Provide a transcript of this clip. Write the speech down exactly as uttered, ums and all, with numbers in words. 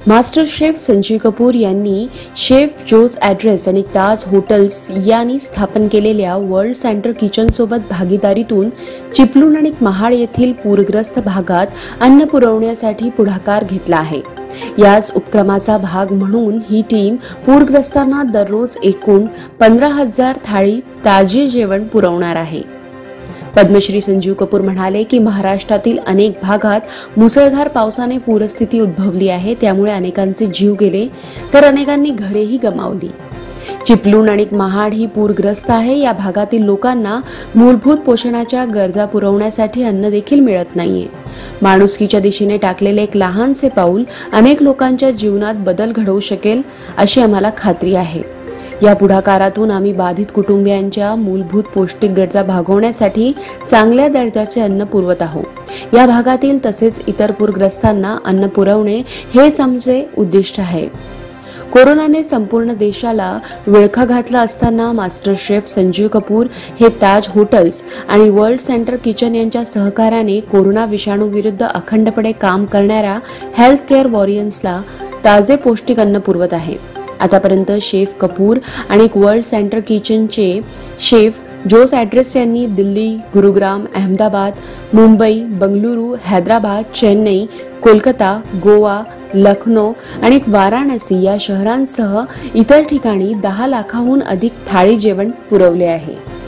Master chef Sanjeev Kapoor यांनी chef Jose address आणि ताज hotels यांनी स्थापन केलेल्या वर्ल्ड सेंटर किचन सोबत भागीदारीतून चिपळूण आणि महाड येथील पूरग्रस्त भागात अन्न पुरवण्यासाठी पुढाकार घेतला आहे। याच उपक्रमाचा भाग म्हणून ही टीम पूरग्रस्तांना दररोज एकूण पंधरा हजार थाळी ताजे जेवण पुरवणार आहे। पद्मश्री संजीव कपूर म्हणाले की महाराष्ट्रातील अनेक भागात मुसळधार पावसाने पूरस्थिती उद्भवली आहे, त्यामुळे अनेकांचे जीव गेले तर अनेकांनी घरेही गमावली। चिपळूण आणि महाड ही पूरग्रस्त आहे। या भागातील लोकांना मूलभूत पोषणाच्या गरजा पुरवण्यासाठी अन्न देखील मिळत नाहीये। माणुसकीच्या दिशेने टाकलेले एक लहानसे पाऊल अनेक लोकांच्या जीवनात बदल घडवू शकेल अशी आम्हाला खात्री आहे। या पुढाकारातून आम्ही बाधित कुटुंबियांच्या मूलभूत पौष्टिक गरजा भागवण्यासाठी चांगल्या दर्जाचे अन्न पुरवत आहोत। या भागातील तसेच इतर पूरग्रस्तांना अन्न पुरवणे हेच आमचे उद्दिष्ट आहे। कोरोनाने संपूर्ण देशाला विळखा घातला असताना मास्टर शेफ संजीव कपूर हे ताज हॉटेल्स आणि वर्ल्ड सेंटर किचन यांच्या सहकार्याने कोरोना विषाणू विरुद्ध अखंडपणे काम करणाऱ्या हेल्थ केअर वॉरियर्सला ताजे पौष्टिक अन्न पुरवत आहे। आतापर्यंत शेफ कपूर आणि वर्ल्ड सेंटर किचनचे शेफ जोस ॲड्रेस यांनी दिल्ली, गुरुग्राम, अहमदाबाद, मुंबई, बंगळुरू, हैदराबाद, चेन्नई, कोलकाता, गोवा, लखनौ आणि वाराणसी या शहरांसह इतर ठिकाणी दहा लाखाहून अधिक थाळी जेवण पुरवले आहे।